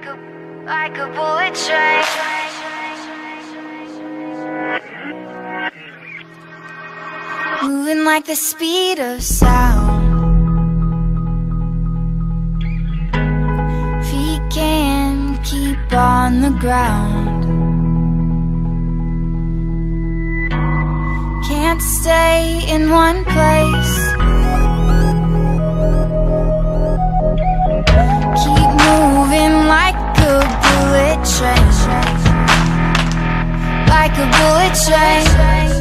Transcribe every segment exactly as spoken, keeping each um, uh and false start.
like a, like a bullet train. Moving like the speed of sound. Feet can't keep on the ground. Can't stay in one place. Keep moving like a bullet train. Like a bullet train.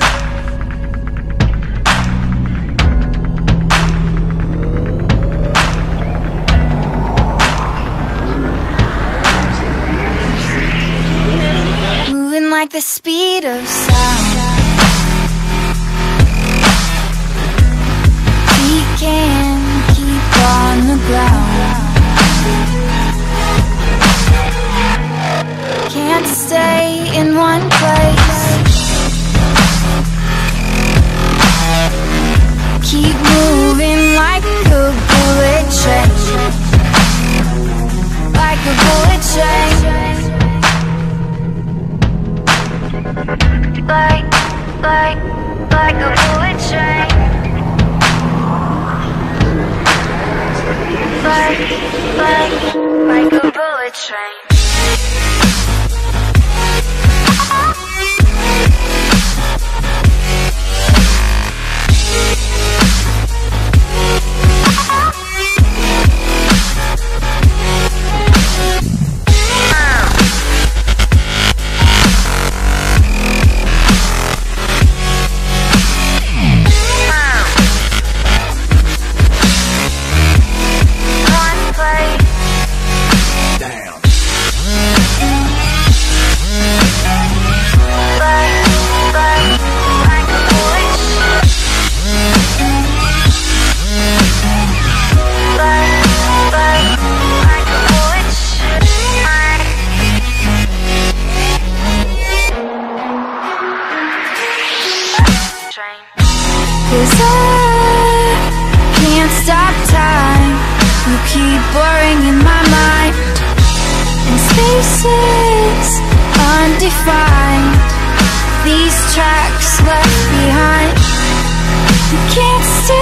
Like the speed of sound. We can't keep on the ground. Can't stay in one place. Keep moving like a bullet train. Like a bullet train. Like, like, like a bullet train. Like, like, like a bullet train. Cause I can't stop time. You keep boring in my mind. And spaces undefined. These tracks left behind. You can't stay